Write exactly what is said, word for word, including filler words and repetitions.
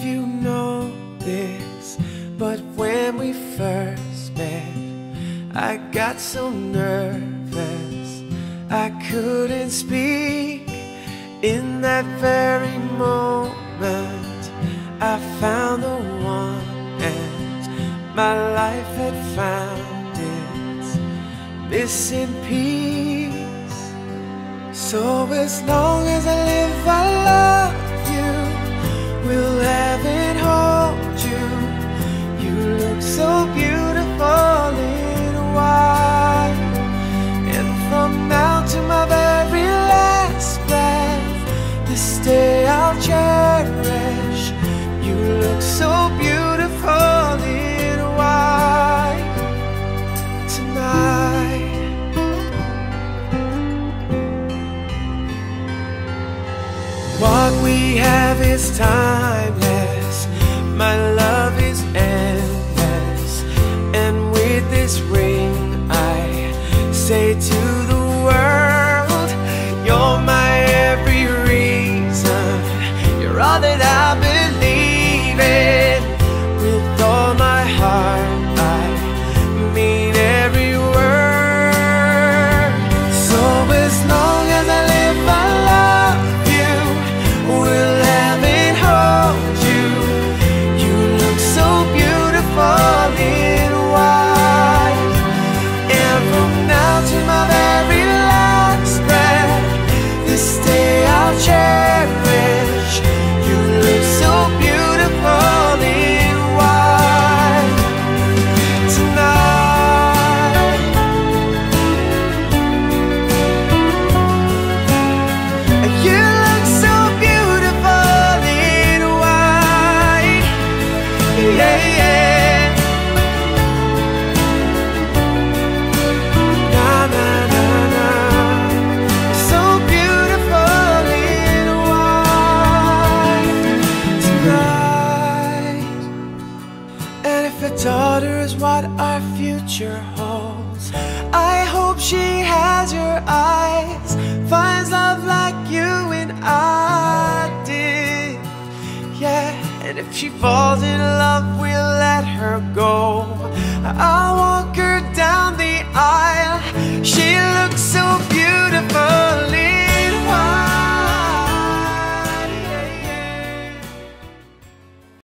you know this, but when we first met, I got so nervous I couldn't speak. In that very moment I found the one, and my life had found its missing piece. So as long as I live, I love you, will have and hold you. You look so beautiful in white, and from now to my very last breath, this day I'll cherish. You look so beautiful in white tonight. What we have is timeless, my love is endless, and with this ring I say to the world, you're my every reason, you're all that I believe in. With all my heart I mean every word. So as long as I live, I love you, will have and hold you. You look so beautiful in white, and from now to my very last breath, this day I'll cherish. You look so beautiful in white tonight. You look so beautiful in white, yeah, yeah. Na na na na, so beautiful in white tonight. And if a daughter is what our future holds, I hope she has your eyes, finds love like you and I did, yeah. And if she falls in love, we'll let her go. I'll walk her down the aisle. She looks so beautiful